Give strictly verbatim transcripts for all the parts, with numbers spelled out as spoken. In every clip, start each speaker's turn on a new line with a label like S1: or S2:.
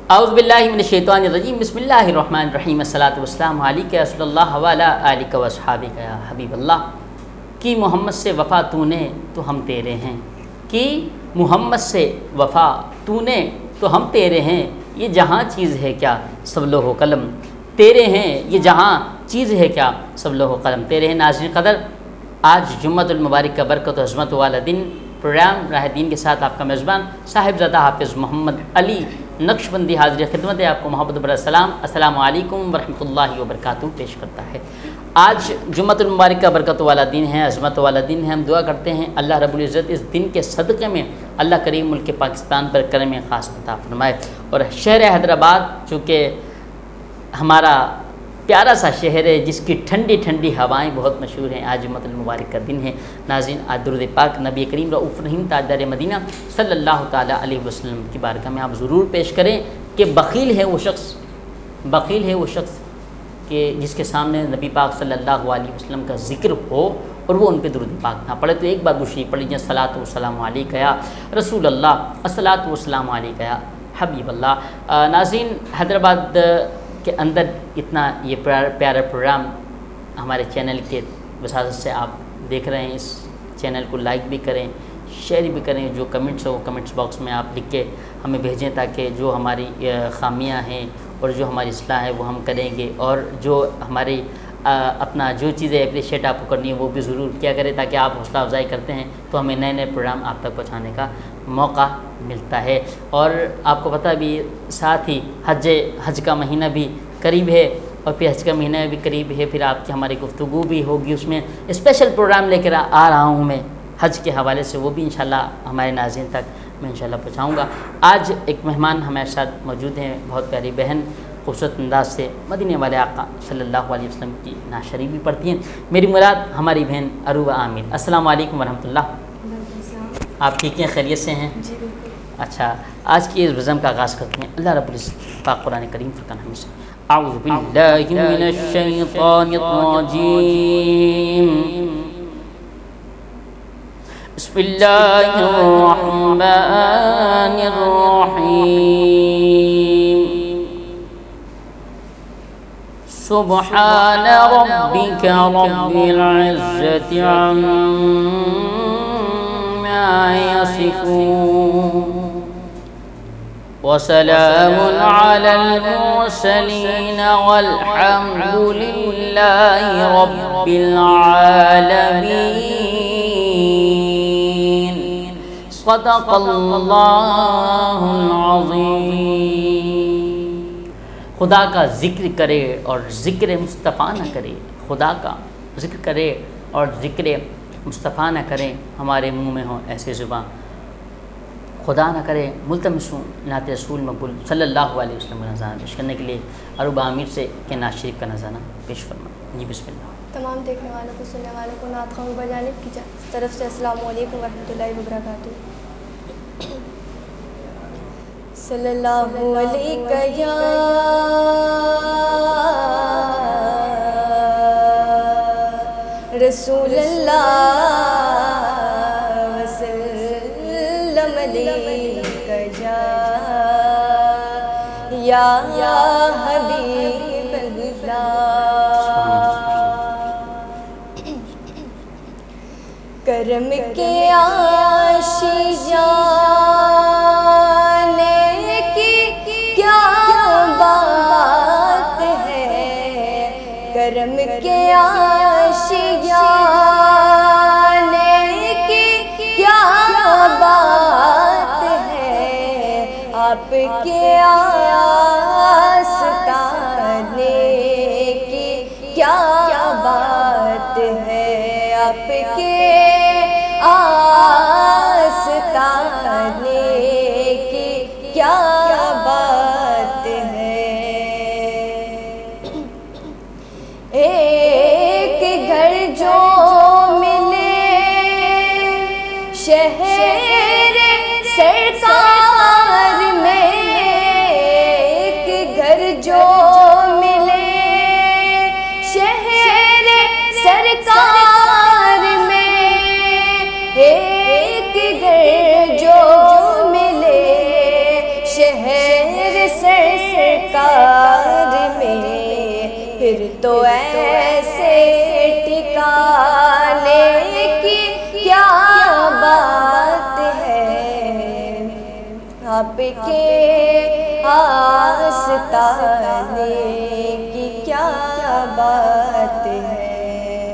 S1: औज़ु बिल्लाहि मिनश्शैतानिर्रजीम बिस्मिल्लाहिर्रहमानिर्रहीम अस्सलातु वस्सलामु अलैका सल्लल्लाहु अलैहि व आलिका व अस्हाबिका या हबीबल्लाह। कि मोहम्मद से वफ़ा तूने तो हम तेरे हैं, कि मोहम्मद से वफ़ा तूने तो हम तेरे हैं, ये जहाँ चीज़ है क्या सब लोहो कलम तेरे हैं, ये जहाँ चीज़ है क्या सब लोहो कलम तेरे हैं। नाज़रीन क़दर, आज जुम्मतुल मुबारक का बरकत व अज़मत वाला दिन, प्रोग्राम राह दीन के साथ आपका मेज़बान साहिबज़ादा हाफ़िज़ मोहम्मद अली नक्शबंदी हाज़िर खिदमत है। आपको मोहब्बत भरा सलाम, अस्सलामु अलैकुम वरहमतुल्लाहि वबरकातुहू पेश करता है। आज जुम्मतुल मुबारक का बरकत वाला दिन है, अज़मत वाला दिन है। हम दुआ करते हैं अल्लाह रब्बुल इज़्ज़त इस दिन के सदक़े में अल्लाह करीम मुल्क पाकिस्तान पर करम ख़ास अता फरमाए। और शहर हैदराबाद चूँकि हमारा प्यारा सा शहर है जिसकी ठंडी ठंडी हवाएं बहुत मशहूर हैं, आज जुम्मतुल मुबारक का दिन है। नाज़रीन, आज दुरूद पाक नबी करीम रऊफ़ रहीम ताजदार मदीना सल्लल्लाहु ताला अलैहि वसल्लम की बारगाह में आप ज़रूर पेश करें कि बख़ील है वो शख्स, बख़ील है वो शख्स कि जिसके सामने नबी पाक सल्लल्लाहु अलैहि वसल्लम का ज़िक्र हो और वो उन पर दुरूद पाक ना पढ़े। तो एक बार दूसरी पढ़ लीजिए, अस्सलातु वस्सलामु अलैका या रसूल अल्लाह, अस्सलातु वस्सलामु अलैका या हबीब अल्लाह। नाज़रीन, हैदराबाद के अंदर इतना ये प्यारा प्रोग्राम हमारे चैनल के वसात से आप देख रहे हैं। इस चैनल को लाइक भी करें, शेयर भी करें, जो कमेंट्स हो कमेंट्स बॉक्स में आप लिख के हमें भेजें ताकि जो हमारी खामियां हैं और जो हमारी इस्लाह है वो हम करेंगे, और जो हमारी आ, अपना जो चीज़ें अप्रिशिएट आपको करनी है वो भी ज़रूर किया करें, ताकि आप हौसला अफजाई करते हैं तो हमें नए नए प्रोग्राम आप तक पहुँचाने का मौका मिलता है। और आपको पता भी साथ ही हज हज का महीना भी करीब है, और फिर हज का महीना भी करीब है, फिर आपकी हमारी गुफ्तगू भी होगी, उसमें स्पेशल प्रोग्राम लेकर आ रहा हूँ मैं हज के हवाले से, वो भी इंशाल्लाह हमारे नाज़रीन तक मैं इंशाल्लाह पहुँचाऊँगा। आज एक मेहमान हमारे साथ मौजूद हैं, बहुत प्यारी बहन, खूबसूरत अंदाज से मदीने वाले आका सल्लल्लाहु अलैहि वसल्लम की नात शरीफ भी पढ़ती हैं। मेरी मुराद हमारी बहन अरूबा आमिर। अस्सलामु अलैकुम वरहमतुल्लाह। आप ठीक हैं, खैरियत से हैं?
S2: जी बिल्कुल।
S1: अच्छा, आज की इस बज़म का आगाज़ करते हैं। अल्लाह रब्बुल इज़्ज़त पाक कुरान करीम फुरक़ान हमीद से, अऊज़ु बिल्लाहि मिनश शैतानिर रजीम, बिस्मिल्लाहिर रहमानिर रहीम, सुब्हान रब्बिका रब्बिल इज़्ज़ति अम्मा यसिफून व सलामुन अलल मुरसलीन वल्हम्दुलिल्लाहि रब्बिल आलमीन। सदक़ल्लाहुल अज़ीम। खुदा का ज़िक्र करे और ज़िक्र मुस्तफ़ा न करे, खुदा का ज़िक्र करे और ज़िक्र मुस्तफ़ा न करे, हमारे मुँह में हो ऐसे ज़ुबान, खुदा न करे मुल्तमिसूं नात रसूल मकबूल सल्लल्लाहु अलैहि वसल्लम का नज़ारा पेश करने के लिए अरूबा आमिर से के नात शरीफ का नज़ारा पेश फरमा। जी बिस्मिल्लाह।
S2: तमाम देखने वालों को, सुनने वालों को नात ख़वान बजानिब की तरफ से अस्सलामु अलैकुम वरहमतुल्लाहि वबरकातुहू। सल्लल्लाहु अलैका या रसूल अल्लाह वसल्लम अलैका या या हबीब अल्लाह। करम के आशिया करम के आशियाने की क्या बात है, आपके आस्ताने की क्या बात है, आपके आस्ताने की क्या बात है। एक घर जो मिले शहर सरकार में, एक घर जो मिले शहर सरकार में, एक घर जो मिले शहर सर तो ऐसे ठिकाने की क्या बात है, आपके आस्ताने की क्या बात है।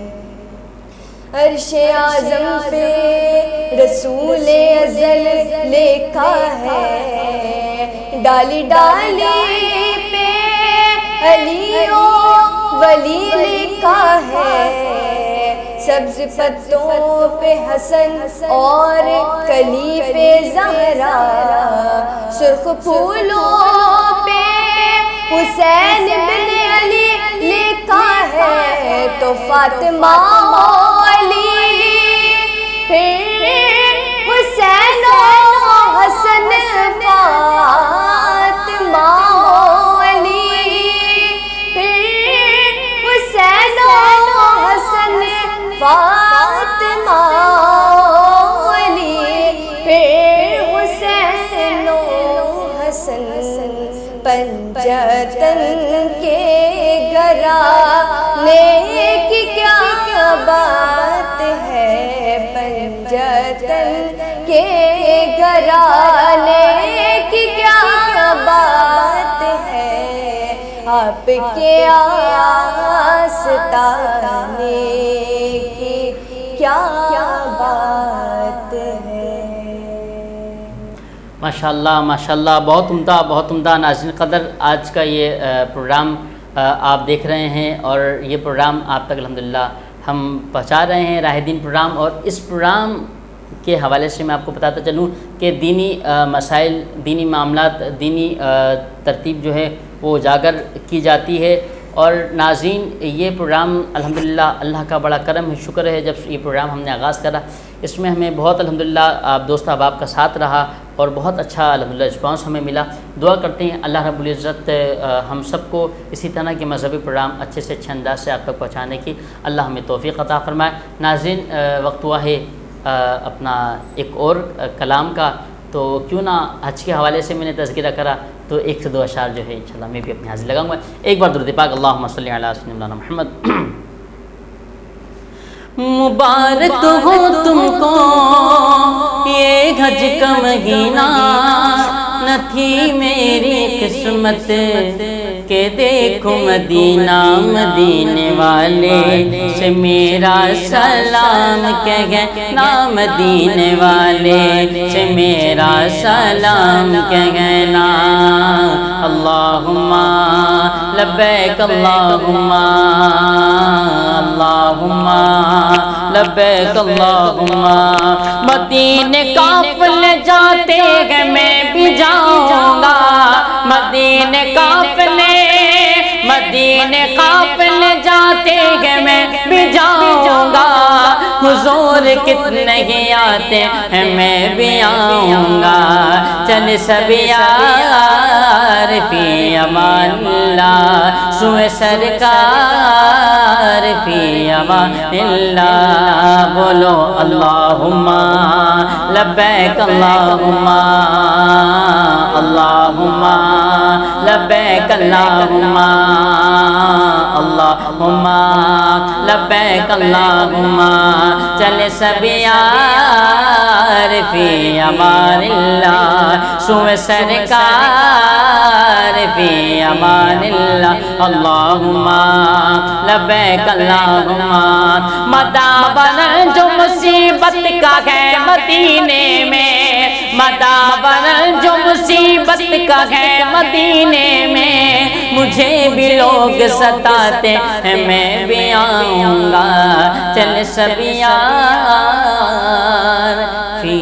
S2: अर्शे आज़म पे रसूले अज़ल लिखा है, डाली डाली पे अलियो वली लिखा है, सब्ज पत्तों पे हसन और कली पे ज़हरा, सुर्ख फूलों पे हुसैन बिन अली लिखा है, तो फातिमा अली फिर हुसैन हसन फातिमा अली फिर हुसैन हसन फातिमा अली फिर हुसैन हसन, पंजतन के घराने की क्या बात है, पंजतन के घराने की क्या बात है, आपके आस्ताने की क्या बात है।
S1: माशाल्लाह माशाल्लाह, बहुत उम्दा बहुत उम्दा। नाज़रीन क़दर, आज का ये प्रोग्राम आप देख रहे हैं और ये प्रोग्राम आप तक अल्हम्दुलिल्लाह हम पहुंचा रहे हैं, राह दीन प्रोग्राम। और इस प्रोग्राम के हवाले से मैं आपको बताता चलूँ कि दीनी मसाइल, दीनी मामलात, दीनी तरतीब जो है वो उजागर की जाती है। और नाज़रीन, ये प्रोग्राम अल्हम्दुलिल्लाह अल्लाह का बड़ा करम है, शुक्र है, जब ये प्रोग्राम हमने आगाज़ करा इसमें हमें बहुत अल्हम्दुलिल्लाह आप दोस्त अहबाब का साथ रहा और बहुत अच्छा अल्हम्दुलिल्लाह रिस्पांस हमें मिला। दुआ करते हैं अल्लाह रब्बुल इज़्ज़त हम सबको इसी तरह के मज़हबी प्रोग्राम अच्छे से अच्छे अंदाज से आप तक पहुँचाने की अल्लाह हमें तौफ़ीक़ अता फ़रमाए। नाज़रीन, वक्त हुआ है अपना एक और कलाम का, तो क्यों ना हज के हवाले से मैंने तज़किरा करा, तो एक से दो अशार जो है इंशाल्लाह मैं भी अपनी हाज़िर लगाऊंगा। एक बार दुरूद पाक अल्लाहुम्मा सल्ली अला सय्यिदना मुहम्मद। मुबारक हो तुमको ये हज का महीना, न थी मेरी किस्मत के देखो मदीना, मदीने वाले से मेरा सलाम कह ना, मदीने वाले से मेरा सलाम कहना। अल्लाहुम्मा लब्बैक अल्लाहुम्मा अल्लाहुम्मा लब्बैक अल्लाहुम्मा। मदीने काफ़िले जाते हैं मैं भी जाऊंगा, मदीने काफ़िले मदीने काफ़िले जाते हैं मैं भी जाऊंगा, हुजूर कितने ही आते हैं मैं भी आऊंगा। चल सब यार फी अमानिल्लाह, सुए सरकार फी अमानिल्लाह। बोलो अल्लाहुम्मा लब्बैक अल्लाहुम्मा अल्लाहुम्मा लब्बैक अल्लाहुम्मा अल्लाहुम्मा लब्बैक अल्लाहुम्मा। चले सब यार फी अमानिल्लाह, सुए सरकार फी अमानिल्लाह। अल्लाहुम्मा लब्बैक अल्लाहुम्मा। मदाबन जो मुसीबत का है मदीने में, मदाबन जो मुसीबत का है मदीने में, मुझे भी लोग सताते हैं मैं भी आऊँगा। चल सब यार फी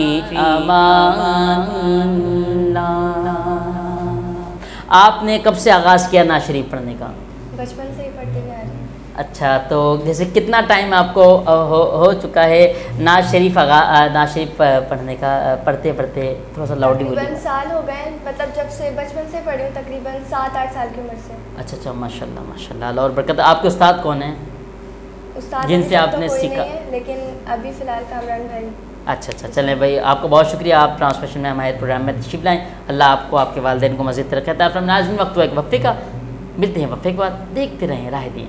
S1: अमानिल्लाह। आपने कब से आगाज़ किया नाज़ शरीफ पढ़ने का?
S2: बचपन से ही पढ़ते जा रहे हैं।
S1: अच्छा, तो जैसे कितना टाइम आपको हो, हो चुका है नाज़ शरीफ नाज़ शरीफ पढ़ने का, पढ़ते पढ़ते थोड़ा सा लाउडली बोलिए।
S2: तकरीबन साल हो गए, मतलब जब से बचपन से पढ़ी हूँ, तकरीबन सात आठ साल की उम्र से।
S1: अच्छा अच्छा, माशाल्लाह माशाल्लाह, और बरकत। आपके उस्ताद कौन हैं
S2: उस्ताद
S1: जिनसे आपने
S2: तो
S1: सीखा?
S2: लेकिन अभी फ़िलहाल कामरान भाई।
S1: अच्छा अच्छा, चलें भाई, आपको बहुत शुक्रिया, आप ट्रांसमिशन में हमारे प्रोग्राम में तशरीफ़ लाएँ। अल्लाह आपको, आपके वालिदैन को मज़ीद तरक्की अता फरमाए। नाज़रीन, वक्त हुआ एक वक्फे का, मिलते हैं वक्फे के बाद, देखते रहें राह दीन।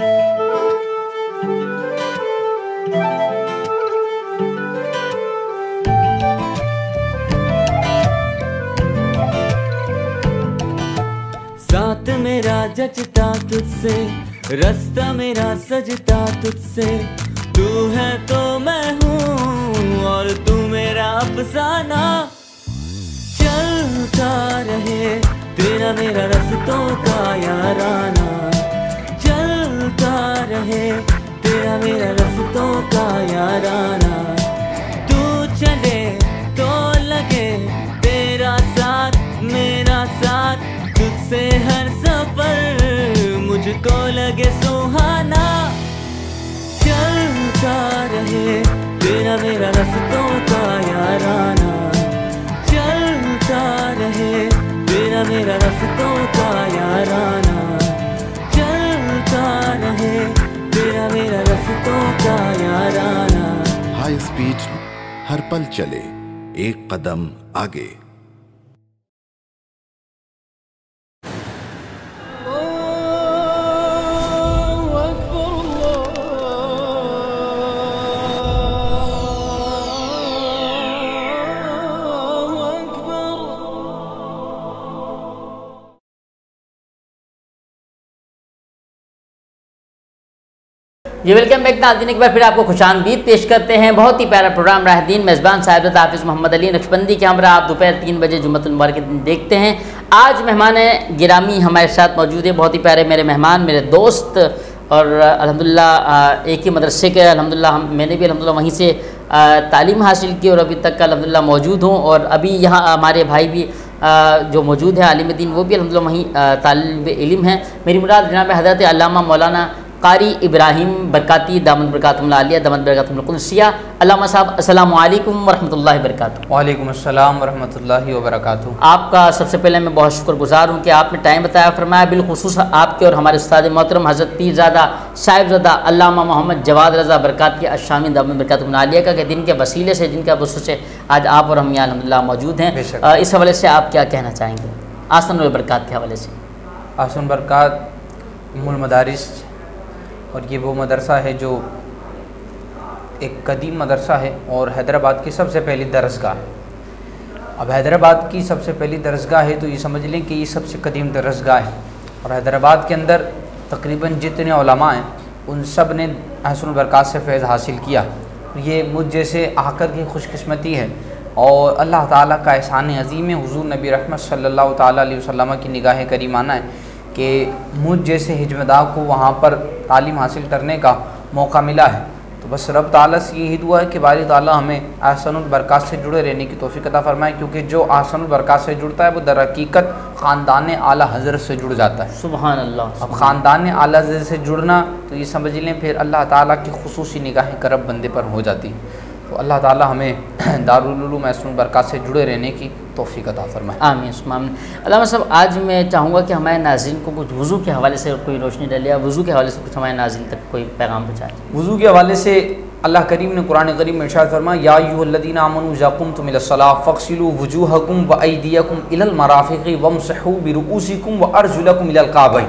S3: साथ मेरा जचता तुझसे, रास्ता मेरा सजता तुझसे, तू है तो मैं हूँ और तू मेरा अफसाना। चलता रहे तेरा मेरा रास्तों का याराना, चलता रहे तेरा मेरा रास्तों का याराना। तू चले तो लगे तेरा साथ मेरा साथ, तुझसे हर सफर मुझको लगे सुहाना। चलता रहे तेरा मेरा रास्तों का याराना, चलता रहे तेरा मेरा रास्तों का याराना, चलता रहे तेरा मेरा रास्तों का याराना।
S4: हाई स्पीड हर पल चले, एक कदम आगे।
S1: जी वेलकम बैक नाज़रीन, एक बार फिर आपको खुशामदीद पेश करते हैं। बहुत ही प्यारा प्रोग्राम राह दीन, मेज़बान साहिब हाफिज़ मोहम्मद अली नक्शबंदी के हमरा आप दोपहर तीन बजे जुम्मतुल मुबारक के दिन देखते हैं। आज मेहमान गिरामी हमारे साथ मौजूद है, बहुत ही प्यारे मेरे मेहमान, मेरे दोस्त, और अल्हम्दुलिल्लाह एक ही मदरसे के अल्हम्दुलिल्लाह हम मैंने भी अल्हम्दुलिल्लाह वहीं से तालीम हासिल की और अभी तक अल्हम्दुलिल्लाह मौजूद हूँ। और अभी यहाँ हमारे भाई भी जो मौजूद है आलिम दीन, वो भी अल्हम्दुलिल्लाह वहीं तालिब इल्म हैं। मेरी मुराद जनाब हज़रत अल्लामा मौलाना कारी इब्राहिम बरकाती दामन बरकातुहुल आलिया दामन बरकातुहुल कुदसिया। अल्लामा साहब अस्सलामु अलैकुम वरहमतुल्लाहि वबरकातुहू।
S5: वालेकुम अस्सलाम वरहमतुल्लाहि वबरकातुहू।
S1: आपका सबसे पहले मैं बहुत शुक्रगुजार हूँ कि आपने टाइम बताया फरमाया, बिलखुसूस आपके और हमारे उस्ताद मोहतरम हज़रत पीरज़ादा साहिबज़ादा अल्लामा मोहम्मद जवाद रज़ा बरकाती अश्शामी दामन बरकातुहुल आलिया का, के दिन के वसीले से जिनका वसूल से आज आप और हम यहाँ अल्हम्दुलिल्लाह मौजूद हैं। इस हवाले से आप क्या कहना चाहेंगे आसन बरक़ात के हवाले से?
S5: आसन बरक़ात उम्मुल मदारिस, और ये वो मदरसा है जो एक कदीम मदरसा है और हैदराबाद की सबसे पहली दरसगाह है। अब हैदराबाद की सबसे पहली दरसगाह है तो ये समझ लें कि ये सबसे कदीम दरसगाह है। और हैदराबाद के अंदर तकरीबन जितने उलमा हैं उन सब ने आसन बरक़ात से फैज़ हासिल किया। ये मुझ जैसे आकर की खुशकिस्मती है और अल्लाह ताला का एहसान अज़ीम है। हुज़ूर नबी रहमत सल्लल्लाहु ताला अलैहि वसल्लम की निगाह करीमाना है कि मुझ जैसे हिजमदा को वहाँ पर तालीम हासिल करने का मौका मिला है। तो बस रब ताला से यही दुआ है कि बारी ताला हमें आसनुल बरक़ात से जुड़े रहने की तौफ़ीक़ अता फ़रमाए, क्योंकि जो आसनुल बरक़ात से जुड़ता है वो दर हकीकत ख़ानदान आला हज़रत से जुड़ जाता है।
S1: सुभान अल्लाह।
S5: अब ख़ानदान आला हज़रत से जुड़ना तो ये समझ लें फिर अल्लाह ताला की खुसूसी निगाहें करब बंदे पर हो जाती है। तो अल्लाह ताला हमें दारुल उलूम आसनुल बरक़ात से जुड़े रहने की तौफ़ीक़ अता फ़रमाए।
S1: आमीन आमीन। अल्लामा साहब, आज मैं चाहूँगा कि हमारे नाज़रीन को कुछ वज़ू के हवाले से कोई रोशनी डाले या वज़ू के हवाले से कुछ हमारे नाज़रीन तक कोई पैगाम पहुँचाएँ।
S5: वज़ू के हवाले से अल्लाह करीम ने कुरान करीम में इरशाद फरमाया, या अय्युहल्लज़ीना आमनू इज़ा क़ुमतुम इलस्सलाह फ़ग़सिलू वुजूहकुम व अयदियकुम इलल मराफ़िक़ि वम्सहू बिरुऊसिकुम व अर्जुलकुम इलल काबैन।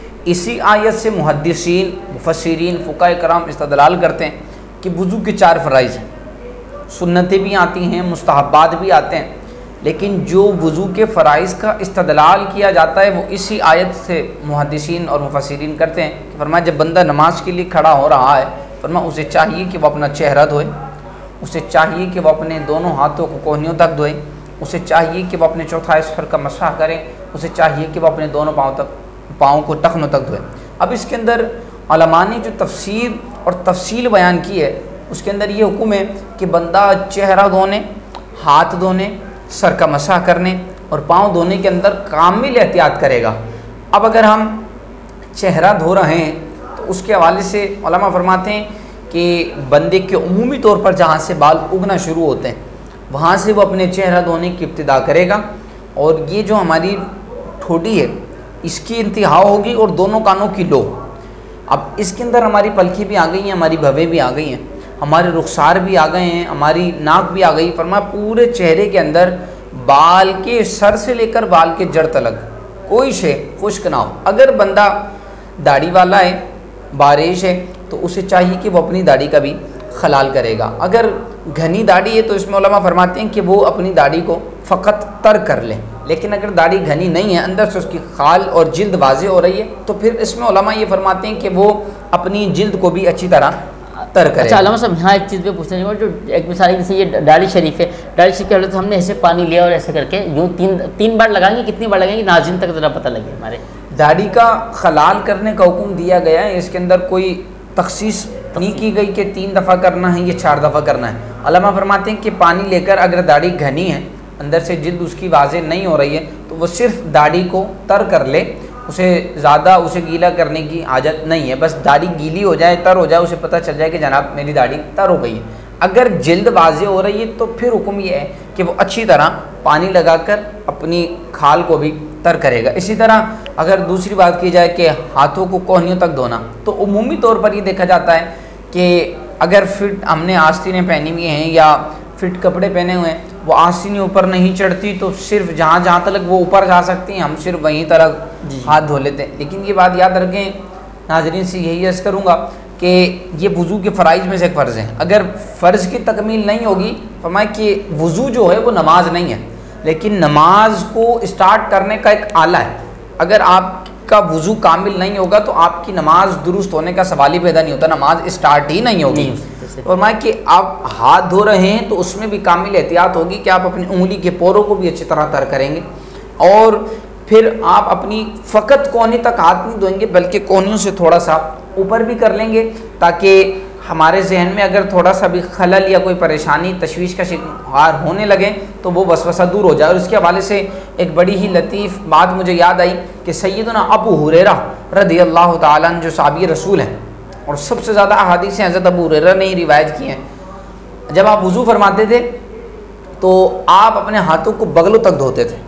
S5: इसी आयत से मुहद्दिसीन मुफ़स्सिरीन फ़ुक़हा कराम इस्तदलाल करते हैं कि वज़ू के चार फ़राइज़ हैं। सुन्नतें भी आती हैं, मुस्तहब्बात भी आते हैं, लेकिन जो वज़ू के फ़राइज़ का इस्तदलाल किया जाता है वो इसी आयत से मुहद्दिसीन और मुफ़स्सिरीन करते हैं कि फरमाया जब बंदा नमाज के लिए खड़ा हो रहा है फरमाया उसे चाहिए कि वह अपना चेहरा धोए, उसे चाहिए कि वह अपने दोनों हाथों को कोहनियों तक धोए, उसे चाहिए कि वह अपने चौथाई सर का मसाह करे, उसे चाहिए कि वह अपने दोनों पाँव तक पाँव को टखनों तक धोए। अब इसके अंदर उलमा ने जो तफसीर और तफसील बयान की है उसके अंदर ये हुक्म है कि बंदा चेहरा धोने, हाथ धोने, सर का मसाह करने और पाँव धोने के अंदर कामिल एहतियात करेगा। अब अगर हम चेहरा धो रहे हैं तो उसके हवाले से उलमा फरमाते हैं कि बंदे के उमूमी तौर पर जहाँ से बाल उगना शुरू होते हैं वहाँ से वो अपने चेहरा धोने की इब्तिदा करेगा और ये जो हमारी ठोडी है इसकी इंतहा होगी और दोनों कानों की लो। अब इसके अंदर हमारी पलकी भी आ गई हैं, हमारी भवें भी आ गई हैं, हमारे रुखसार भी आ गए हैं, हमारी नाक भी आ गई। फरमाया पूरे चेहरे के अंदर बाल के सर से लेकर बाल के जड़ तलक कोई शे खुश्क ना हो। अगर बंदा दाढ़ी वाला है, बारिश है, तो उसे चाहिए कि वो अपनी दाढ़ी का भी खलाल करेगा। अगर घनी दाढ़ी है तो इसमें उलमा फरमाते हैं कि वो अपनी दाढ़ी को फ़कत तर कर ले। लेकिन अगर दाढ़ी घनी नहीं है, अंदर से उसकी खाल और जिल्द वाज़े हो रही है, तो फिर इसमें उलमा ये फरमाते हैं कि वो अपनी जिल्द को भी अच्छी तरह तर करे।
S1: अच्छा अल्लामा साहब, यहाँ एक चीज़ पे पूछना चाहूँगा, जो एक मिसाल जैसे ये दाढ़ी शरीफ है, दाढ़ी शरीफ के तो हमने ऐसे पानी लिया और ऐसे करके यूँ तीन तीन बार लगाएंगे, कितनी बार लगाएंगे, नाज़रीन तक ज़रा पता लगे हमारे।
S5: दाढ़ी का खलाल करने का हुक्म दिया गया है, इसके अंदर कोई तखसीस नहीं की गई कि तीन दफ़ा करना है, ये चार दफ़ा करना है। उलमा फरमाते हैं कि पानी लेकर अगर दाढ़ी घनी है, अंदर से जिल्द उसकी वाज़े नहीं हो रही है, तो वो सिर्फ दाढ़ी को तर कर ले, उसे ज़्यादा उसे गीला करने की आदत नहीं है। बस दाढ़ी गीली हो जाए, तर हो जाए, उसे पता चल जाए कि जनाब मेरी दाढ़ी तर हो गई है। अगर जिल्द वाज़े हो रही है तो फिर हुक्म ये है कि वो अच्छी तरह पानी लगाकर अपनी खाल को भी तर करेगा। इसी तरह अगर दूसरी बात की जाए कि हाथों को कोहनियों तक धोना, तो उमूमी तौर पर ये देखा जाता है कि अगर फिट हमने आस्तीनें पहनी हुई हैं या फिट कपड़े पहने हुए हैं, वो आस्तीनें ऊपर नहीं चढ़ती, तो सिर्फ जहाँ जहाँ तक वो ऊपर जा सकती हैं हम सिर्फ वहीं तरह हाथ धो लेते हैं। लेकिन ये बात याद रखें, नाज़रीन से यही अर्ज़ करूँगा कि ये वज़ू के फ़राइज़ में से एक फ़र्ज़ है। अगर फ़र्ज़ की तकमील नहीं होगी, फरमाए कि वज़ू जो है वो नमाज नहीं है, लेकिन नमाज को स्टार्ट करने का एक आला है। अगर आपका वज़ू कामिल नहीं होगा तो आपकी नमाज दुरुस्त होने का सवाल ही पैदा नहीं होता, नमाज स्टार्ट ही नहीं होगी। और मैं कि आप हाथ धो रहे हैं तो उसमें भी कामिल एहतियात होगी कि आप अपनी उंगली के पोरों को भी अच्छी तरह तर करेंगे, और फिर आप अपनी फ़कत कोहनी तक हाथ नहीं धोएंगे बल्कि कोहनियों से थोड़ा सा ऊपर भी कर लेंगे, ताकि हमारे जहन में अगर थोड़ा सा भी खलल या कोई परेशानी तशवीश का शिकार होने लगे तो वो वसवसा दूर हो जाए। और इसके हवाले से एक बड़ी ही लतीफ़ बात मुझे याद आई कि सैयदना अबू हुरैरा रज़ी अल्लाह ताला अन्हु जो साहबी रसूल हैं, और सबसे ज़्यादा अहादीस हज़रत अबू हुरैरा ने ही रिवायत की हैं, जब आप वज़ू फरमाते थे तो आप अपने हाथों को बगलों तक धोते थे।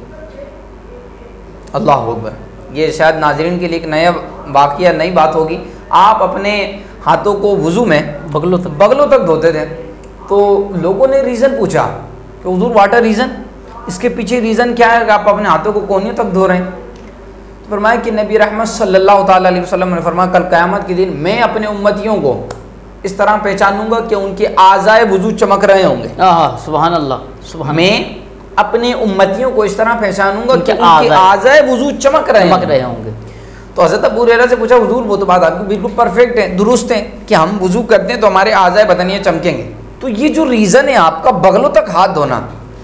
S5: अल्लाह अकबर, ये शायद नाज़रीन के लिए एक नया वाक़या, नई बात होगी। आप अपने हाथों को वज़ू में
S1: बगलों तक
S5: बगलों तक धोते थे। तो लोगों ने रीज़न पूछा कि हुज़ूर व्हाट अ रीज़न, इसके पीछे रीज़न क्या है कि आप अपने हाथों को कोहनियों तक धो रहे हैं। तो फरमाया कि नबी रहमत सल्लल्लाहु ताला अलैहि वसल्लम ने फरमाया कल क़यामत के दिन मैं अपने उम्मतियों को इस तरह पहचानूंगा कि उनके आज़ाए वज़ू चमक रहे होंगे।
S1: सुभान अल्लाह, सुभान।
S5: मैं अपने उम्मतियों को इस तरह पहचानूंगा कि उनके आज़ाए वज़ू चमक रहे
S1: चमक रहे होंगे।
S5: तो हज़रत अबू हुरैरा से पूछा, हुज़ूर वो तो बात आपकी बिल्कुल परफेक्ट है, दुरुस्त है कि हम वज़ू करते हैं तो हमारे आज़ाए बदनियाँ चमकेंगे, तो ये जो रीज़न है आपका बगलों तक हाथ धोना,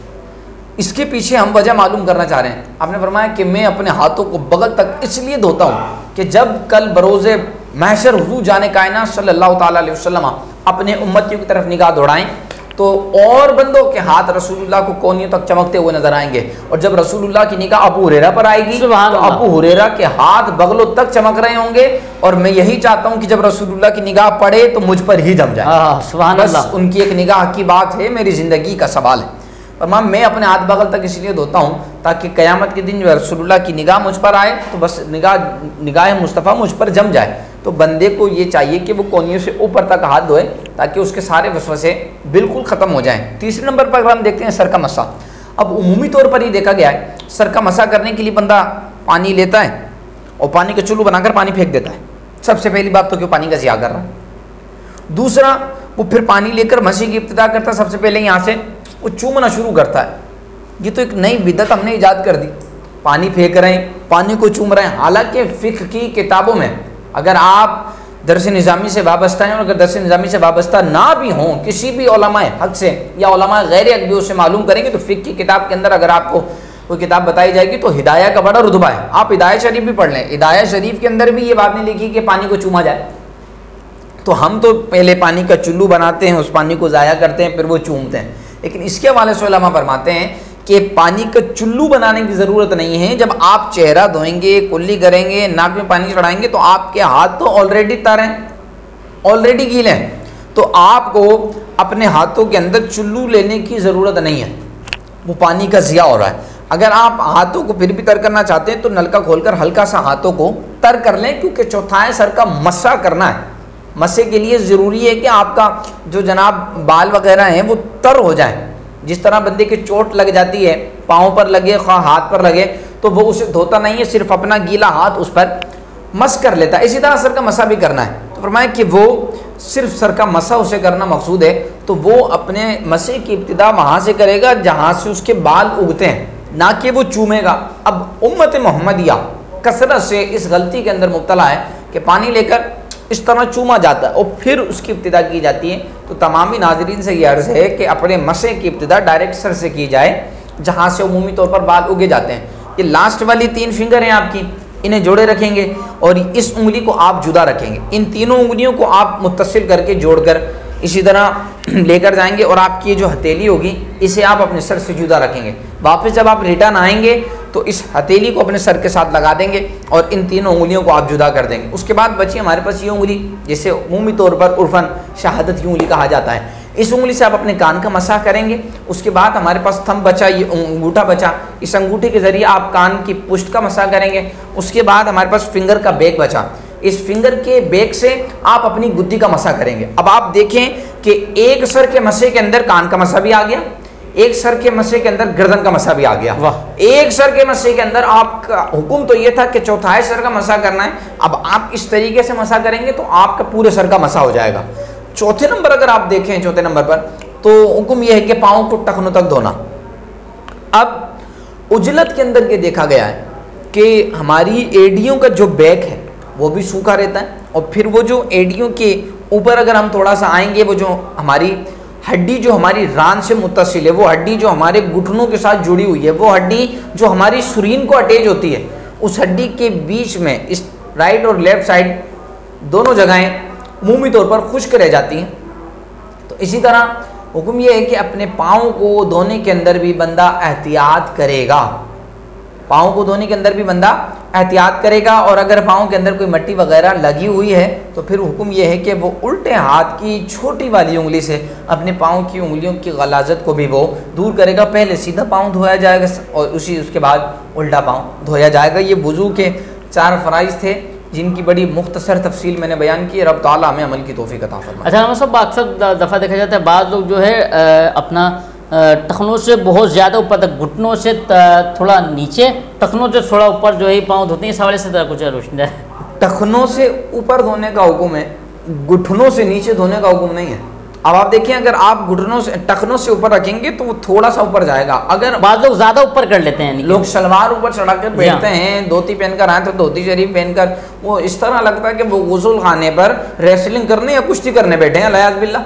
S5: इसके पीछे हम वजह मालूम करना चाह रहे हैं। आपने फरमाया कि मैं अपने हाथों को बगल तक इसलिए धोता हूँ कि जब कल बरोज़े महशर हुज़ूर जाने कायनात सल्लल्लाहु ताला अलैहि वसल्लम अपने उम्मतियों की तरफ निगाह दौड़ाएं तो और बंदों के हाथ रसूलुल्लाह को कोहनियों तक चमकते हुए नजर आएंगे, और जब रसूलुल्लाह की निगाह अबू हुरैरा पर आएगी तो अबू हुरैरा के हाथ बगलों तक चमक रहे होंगे, और मैं यही चाहता हूं कि जब रसूलुल्लाह की निगाह पड़े तो मुझ पर ही जम जाए।
S1: सुभान
S5: बस
S1: अल्लाह,
S5: उनकी एक निगाह की बात है, मेरी ज़िंदगी का सवाल है। और मां मैं अपने हाथ बगल तक इसलिए धोता हूँ ताकि क़यामत के दिन जो रसूलुल्लाह की निगाह मुझ पर आए तो बस निगाह निगाह मुस्तफ़ा मुझ पर जम जाए। तो बंदे को ये चाहिए कि वो कोहनियों से ऊपर तक हाथ धोए ताकि उसके सारे वसवसे बिल्कुल ख़त्म हो जाएं। तीसरे नंबर पर अगर हम देखते हैं सर का मसा। अब उमूमी तौर पर ये देखा गया है सर का मसा करने के लिए बंदा पानी लेता है और पानी का चुल्लू बनाकर पानी फेंक देता है। सबसे पहली बात तो क्यों पानी का ज़िया कर रहा है। दूसरा, वो फिर पानी लेकर मसी की इब्तिदा करता है, सबसे पहले यहाँ से वो चूमना शुरू करता है। ये तो एक नई बिदअत हमने ईजाद कर दी, पानी फेंक रहे हैं, पानी को चूम रहे हैं। हालांकि फ़िक़्ह की किताबों में अगर आप दरस निज़ामी से वाबस्ता हैं और अगर दरस निज़ामी से वाबस्ता ना भी हों, किसी भी उलमाए हक़ से या उलमाए गैर हक़ भी उससे मालूम करेंगे तो फ़िक़्ह की किताब के अंदर अगर आपको कोई किताब बताई जाएगी तो हिदाया का बड़ा रुतबा है। आप हिदाया शरीफ भी पढ़ लें, हिदाया शरीफ के अंदर भी ये बात नहीं लिखी कि पानी को चूमा जाए। तो हम तो पहले पानी का चुल्लू बनाते हैं, उस पानी को ज़ाया करते हैं, फिर वो चूमते हैं। लेकिन इसके हवाले से उलमा फरमाते हैं कि पानी का चुल्लू बनाने की ज़रूरत नहीं है। जब आप चेहरा धोएंगे, कुल्ली करेंगे, नाक में पानी चढ़ाएंगे तो आपके हाथ तो ऑलरेडी तर हैं, ऑलरेडी गीले हैं, तो आपको अपने हाथों के अंदर चुल्लू लेने की ज़रूरत नहीं है, वो पानी का ज़िया हो रहा है। अगर आप हाथों को फिर भी तर करना चाहते हैं तो नलका खोलकर हल्का सा हाथों को तर कर लें, क्योंकि चौथाई सर का मस्सा करना है। मस्से के लिए ज़रूरी है कि आपका जो जनाब बाल वगैरह हैं वो तर हो जाए। जिस तरह बंदे की चोट लग जाती है, पाँव पर लगे, हाथ पर लगे, तो तो वो उसे धोता नहीं है, सिर्फ अपना गीला हाथ उस पर मस कर लेता है। इसी तरह सर का मसा भी करना है। तो फरमाया कि वो सिर्फ सर का मसा उसे करना मकसूद है, तो वो अपने मसे की इब्तिदा वहाँ से करेगा जहाँ से उसके बाल उगते हैं, ना कि वो चूमेगा। अब उम्मत मोहम्मदिया कसरत से इस गलती के अंदर मुब्तला है कि पानी लेकर इस तरह चूमा जाता है और फिर उसकी इब्तिदा की जाती है। तो तमामी नाजरीन से यह अर्ज़ है कि अपने मसे की इब्तिदा डायरेक्ट सर से की जाए जहाँ से उमूमी तौर पर बाल उगे जाते हैं। ये लास्ट वाली तीन फिंगर हैं आपकी, इन्हें जोड़े रखेंगे और इस उंगली को आप जुदा रखेंगे। इन तीनों उंगलियों को आप मुत्तसिल करके जोड़कर इसी तरह लेकर जाएंगे और आपकी जो हथेली होगी इसे आप अपने सर से जुदा रखेंगे। वापस जब आप रिटर्न आएंगे तो इस हथेली को अपने सर के साथ लगा देंगे और इन तीनों उंगलियों को आप जुदा कर देंगे। उसके बाद बची हमारे पास ये उंगली, जिसे उमूमी तौर पर उर्फन शहादत की उंगली कहा जाता है। इस उंगली से आप अपने कान का मसाह करेंगे। उसके बाद हमारे पास थंब बचा, ये अंगूठा बचा, इस अंगूठे के ज़रिए आप कान की पुष्ट का मसाह करेंगे। उसके बाद हमारे पास फिंगर का बैक बचा, इस फिंगर के बैक से आप अपनी गुद्दी का मसाह करेंगे। अब आप देखें कि एक सर के मसे के अंदर कान का मसाह भी आ गया, एक सर के मसे के अंदर गर्दन का मसा भी आ गया। वाह। एक सर के मसे के अंदर आपका हुक्म तो ये था कि चौथाई सर का मसा करना है। अब आप इस तरीके से मसा करेंगे तो आपका पूरे सर का मसा हो जाएगा। चौथे नंबर अगर आप देखें, चौथे नंबर पर तो हुक्म यह है कि पाँव को टखनों तक धोना। अब उजलत के अंदर के देखा गया है कि हमारी एडियों का जो बैक है वो भी सूखा रहता है और फिर वो जो एडियों के ऊपर अगर हम थोड़ा सा आएंगे, वो जो हमारी हड्डी जो हमारी रान से मुत्तसिल है, वो हड्डी जो हमारे घुटनों के साथ जुड़ी हुई है, वो हड्डी जो हमारी सुरीन को अटैच होती है, उस हड्डी के बीच में इस राइट और लेफ्ट साइड दोनों जगहें मुमूमी तौर पर खुश्क रह जाती हैं। तो इसी तरह हुक्म यह है कि अपने पाँव को धोने के अंदर भी बंदा एहतियात करेगा। पाँव को धोने के अंदर भी बंदा एहतियात करेगा और अगर पाँव के अंदर कोई मिट्टी वगैरह लगी हुई है तो फिर हुक्म यह है कि वो उल्टे हाथ की छोटी वाली उंगली से अपने पाँव की उंगलियों की गलाजत को भी वो दूर करेगा। पहले सीधा पाँव धोया जाएगा और उसी उसके बाद उल्टा पाँव धोया जाएगा। ये वुज़ू के चार फ़राइज़ थे जिनकी बड़ी मुख्तसर तफसील मैंने बयान की। रब ताला हमें अमल की तौफीक अता फरमाए।
S1: अच्छा, हम सब अक्सर दफ़ा देखा जाता है बाद लोग जो है अपना टखनों से बहुत ज़्यादा ऊपर तक, घुटनों से थोड़ा नीचे, टखनों से थोड़ा ऊपर जो है पाँव धोते हैं। इस हवाले से तरह कुछ रोशनी है।
S5: टखनों से ऊपर धोने का हुक्म है, घुटनों से नीचे धोने का हुक्म नहीं है। अब आप देखिए, अगर आप घुटनों से टखनों से ऊपर रखेंगे तो वो थोड़ा सा ऊपर जाएगा। अगर
S1: बाद लोग ज़्यादा ऊपर कर लेते हैं,
S5: लोग सलवार ऊपर चढ़ाकर बैठते हैं, धोती पहनकर आए तो धोती शरीफ पहनकर, वो इस तरह लगता है कि वो गुस्ल खाने पर रेसलिंग करने या कुश्ती करने बैठे हैं, अलियाज़ बिल्लाह।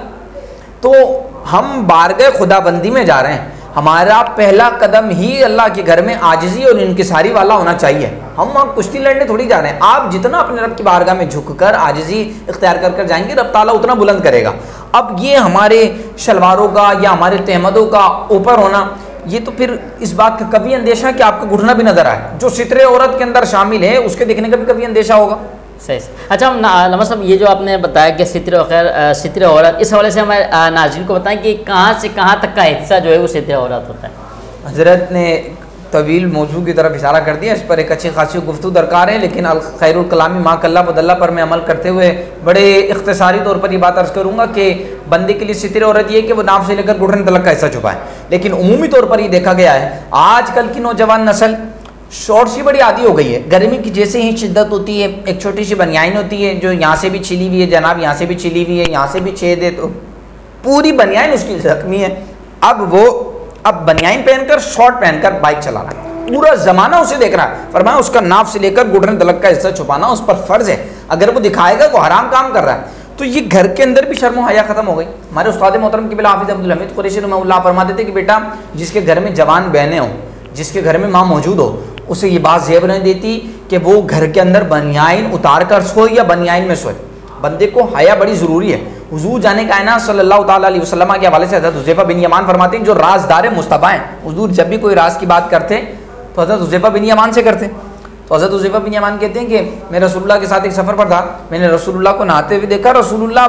S5: तो हम बारगाह खुदाबंदी में जा रहे हैं। हमारा पहला कदम ही अल्लाह के घर में आजिज़ी और इनकिसारी वाला होना चाहिए। हम वहाँ कुश्ती लड़ने थोड़ी जा रहे हैं। आप जितना अपने रब की बारगाह में झुककर आजिज़ी इख्तियार कर कर जाएंगे, रब ताला उतना बुलंद करेगा। अब ये हमारे शलवारों का या हमारे तहमदों का ऊपर होना, ये तो फिर इस बात का कभी अंदेशा कि आपका घुटना भी नजर आए, जो सितरे औरत के अंदर शामिल है उसके देखने का भी कभी अंदेशा होगा।
S1: सही। अच्छा, हम नवाज साहब ये जो आपने बताया कि सितरे वगैरह सितरे औरत, इस हवाले से हमारे नाज़रीन को बताएं कि कहाँ से कहाँ तक का हिस्सा जो है वो सितरे औरत होता है।
S5: हज़रत ने तवील मौजू की तरफ इशारा कर दिया, इस पर एक अच्छी खासी गुफ्तु दरकार है, लेकिन खैरुल कलामी मा कल्ला बदल्ला पर मैं अमल करते हुए बड़े इख्तिसारी तौर पर ये बात अर्ज़ करूँगा कि बंदे के लिए सितरे औरत ये कि वो नाफ से लेकर घुटने तलक का हिस्सा छुपाए। लेकिन उमूमी तौर पर ये देखा गया है आजकल की नौजवान नस्ल शॉर्ट्स की बड़ी आदी हो गई है। गर्मी की जैसे ही शिद्दत होती है, एक छोटी सी बनियाइन होती है जो यहाँ से भी छिली हुई है, जनाब यहाँ से भी छिली हुई है, यहाँ से भी छेद है, तो पूरी बनियाइन उसकी जख्मी है। अब वो अब बनियाइन पहनकर शॉर्ट पहनकर बाइक चला रहा है, पूरा ज़माना उसे देख रहा है। फरमाया उसका नाफ से लेकर घुटने तलक का हिस्सा छुपाना उस पर फ़र्ज़ है। अगर वो दिखाएगा वो हराम काम कर रहा है, तो ये घर के अंदर भी शर्म हया ख़त्म हो गई। हमारे उस्ताद मोहतरम क़िबला हाफ़िज़ अब्दुल हमीद कुरैशी रहमतुल्लाह फरमाते थे कि बेटा, जिसके घर में जवान बहनें हों, जिसके घर में माँ मौजूद हो, उसे ये बात ज़ेब नहीं देती कि वो घर के अंदर बनियाइन उतार कर सोए या बनियाइन में सोए। बंदे को हया बड़ी ज़रूरी है। हुजूर जाने कायनात सल्लल्लाहु ताला अलैहि वसल्लम के हवाले से हज़रत हुज़ैफ़ा बिन यमान फरमाते हैं, जो राज़दार मुस्तफ़ा हैं, हुजूर जब भी कोई राज की बात करते तो हज़रत हुज़ैफ़ा बिन यमान से करते। तो हज़रत हुज़ैफ़ा बिन यमान कहते हैं कि मैं रसूलुल्लाह के साथ एक सफ़र पर था, मैंने रसूलुल्लाह को नहाते हुए देखा, रसूलुल्लाह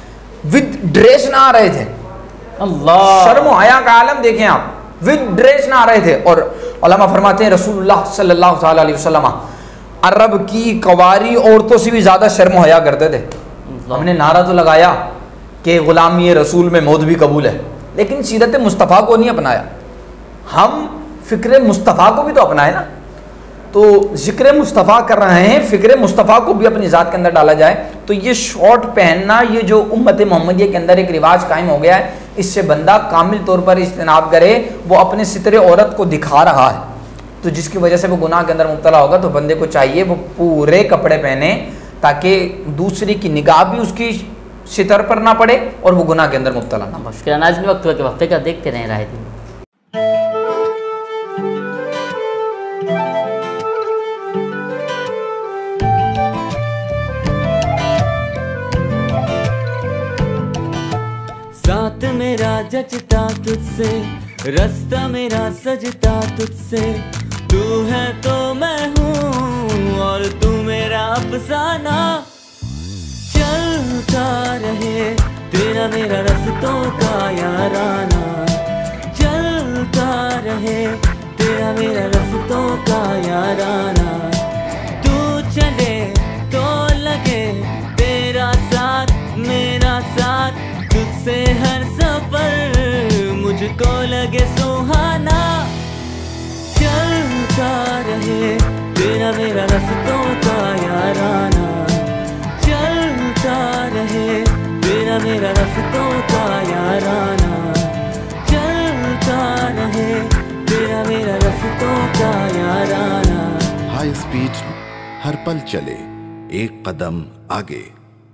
S5: विद ड्रेस नहा रहे थे। अल्लाह, शर्म हया का आलम देखें आप, विद ड्रेस नहा रहे थे। और उलमा फरमाते हैं रसूलुल्लाह सल्लल्लाहु ताला अलैहि वसल्लम अरब की कवारी औरतों से भी ज़्यादा शर्म हया करते थे। हमने नारा तो लगाया कि ग़ुलामी रसूल में मौत भी कबूल है, लेकिन सीरत मुस्तफ़ा को नहीं अपनाया। हम फ़िक्र मुस्तफ़ा को भी तो अपनाए ना। तो ज़िक्र मुस्तफ़ा कर रहे हैं, फ़िक्र मुस्तफ़ा को भी अपनी ज़ात के अंदर डाला जाए। तो ये शॉर्ट पहनना, ये जो उम्मत मोहम्मदिया के अंदर एक रिवाज कायम हो गया है, इससे बंदा कामिल तौर पर इज्तनाब करे, वो अपने सितरे औरत को दिखा रहा है, तो जिसकी वजह से वो गुनाह के अंदर मुब्तला होगा। तो बंदे को चाहिए वो पूरे कपड़े पहने ताकि दूसरी की निगाह भी उसकी सितर पर ना पड़े और वो गुनाह के अंदर मुब्तला ना हो।
S1: मुश्किल नाज़रीन, वक्त हुआ कि वक्फे का देखते रहें राह दिन।
S3: साथ मेरा जचता तुझसे, रास्ता मेरा सजता तुझसे, तू है तो मैं हूँ और तू मेरा अफसाना। चलता रहे तेरा मेरा रास्तों का याराना, चलता रहे तेरा मेरा रास्तों का याराना। तू चले तो लगे तेरा साथ मेरा साथ, तुझसे हर सफर मुझको लगे सुहाना। चलता रहे तेरा मेरा रास्तों का याराना, चलता रहे तेरा मेरा रास्तों का याराना, चलता रहे तेरा मेरा रास्तों का याराना।
S4: हाई स्पीड हर पल चले, एक कदम आगे।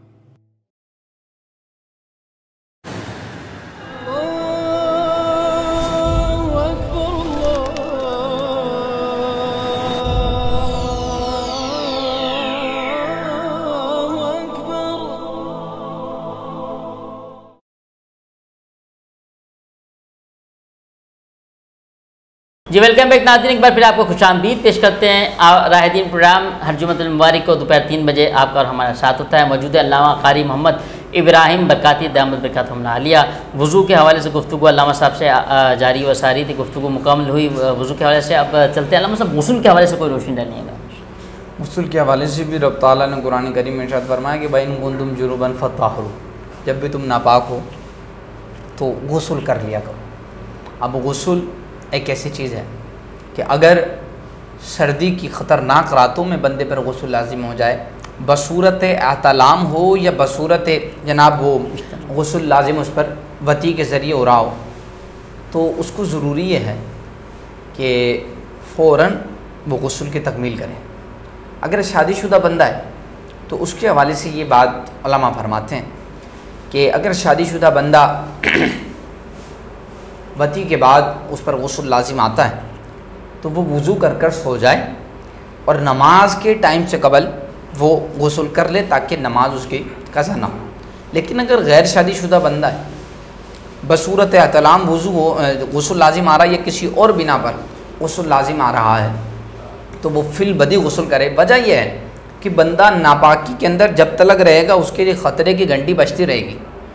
S1: जी वेलकम बैक नाज़रीन, एक बार फिर आपको खुशामदीद पेश करते हैं। राह दीन प्रोग्राम हर जुम्मतुल मुबारक को दोपहर तीन बजे आपका और हमारा साथ होता है। मौजूद है अल्लामा कारी मोहम्मद इब्राहिम बरकाती दामद बरकातहुम आलिया। वज़ू के हवाले से गुफ्तगू अल्लामा साहब से जारी व सारी थी, गुफ्तगू मुकम्मल हुई वज़ू के हवाले से। अब चलते हैं अल्लामा साहब गुस्ल के हवाले से कोई रोशनी डालिएगा।
S5: गुस्ल के हवाले से भी रब ताला ने कुरान करीम में इरशाद फरमाया कि भाई कुंतुम जुनुबन फत्ताहरू, जब भी तुम नापाक हो तो गुस्ल कर लिया करो। अब गुस्ल एक ऐसी चीज़ है कि अगर सर्दी की ख़तरनाक रातों में बंदे पर गुस्ल लाजिम हो जाए, बसूरत एहतलाम हो या बसूरत जनाब वो गुस्ल लाजिम उस पर वती के ज़रिए हो रहा हो, तो उसको ज़रूरी ये है कि फ़ौरन वो गुस्ल की तकमील करें। अगर शादीशुदा बंदा है तो उसके हवाले से ये बात उलमा फरमाते हैं कि अगर शादीशुदा बंदा वती के बाद उस पर गुस्ल लाजिम आता है तो वो वज़ू कर कर सो जाए और नमाज के टाइम से कबल वो गुस्ल कर ले ताकि नमाज उसकी कज़ा ना हो। लेकिन अगर गैर शादीशुदा बंदा है, बसूरत एहतलाम वज़ू हो गुस्ल लाजिम आ रहा है या किसी और बिना पर गुस्ल लाजिम आ रहा है, तो वो फिल बदी गुस्ल करे। वजह यह है कि बंदा नापाकी के अंदर जब तलक रहेगा उसके लिए ख़तरे की घंटी बजती रहेगी।